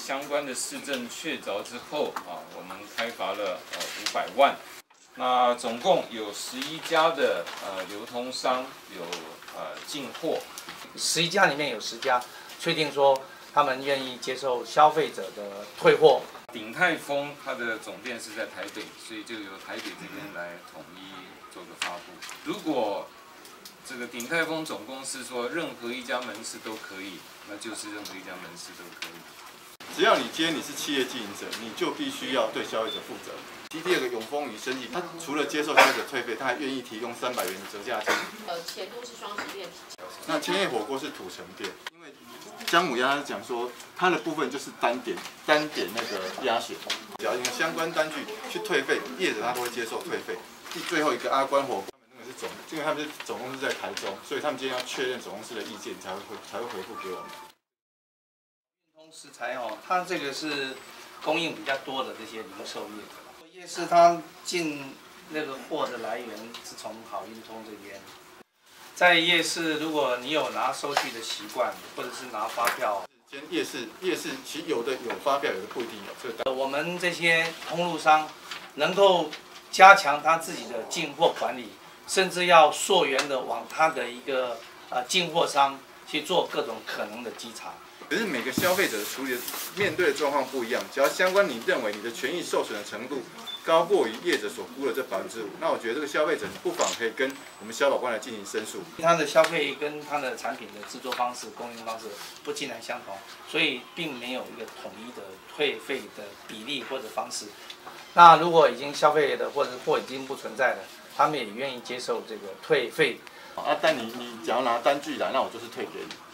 相关的市政确凿之后啊，我们开罚了500万。那总共有11家的流通商有进货 ，11家里面有10家确定说他们愿意接受消费者的退货。 鼎泰丰它的总店是在台北，所以就由台北这边来统一做个发布。如果这个鼎泰丰总公司说任何一家门市都可以，那就是任何一家门市都可以。 只要你今天你是企业经营者，你就必须要对消费者负责。第二个永丰鱼生意，它除了接受消费者退费，它还愿意提供300元的折价金。 前路是双十店。 那千叶火锅是土城店，因为姜母鸭讲说它的部分就是单点那个鸭血，只要用相关单据去退费，业者他都会接受退费。最后一个阿关火锅，他们那个是因为他们是总公司在台中，所以他们今天要确认总公司的意见才会回复给我们。 运通食材哦，它这个是供应比较多的这些零售业者。夜市它进那个货的来源是从好运通这边。在夜市，如果你有拿收据的习惯，或者是拿发票， 夜市其实有的有发票，有的不一定有。这个我们这些通路商能够加强他自己的进货管理，甚至要溯源的往他的一个进货商去做各种可能的稽查。 可是每个消费者面对的状况不一样，只要相关你认为你的权益受损的程度高过于业者所估的这5%，那我觉得这个消费者不妨可以跟我们消保官来进行申诉。 他的消费跟他的产品的制作方式、供应方式不尽然相同，所以并没有一个统一的退费的比例或者方式。那如果已经消费的或者货已经不存在了，他们也愿意接受这个退费。 但你只要拿单据来，那我就是退给你。